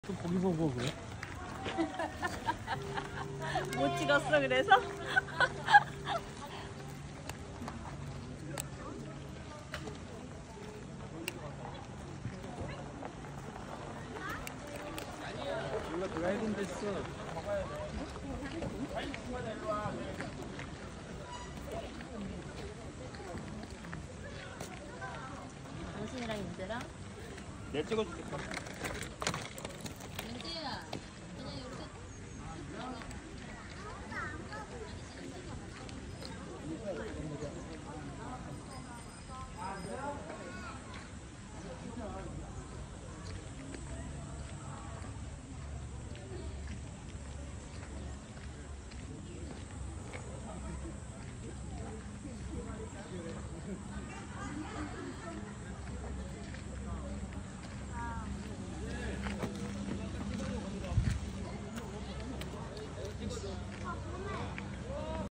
또 거기서 보고 그래? 못 찍었어 그래서? 이거 드라이빙 됐어. 당신이랑 인재랑? 내가 찍어줄게.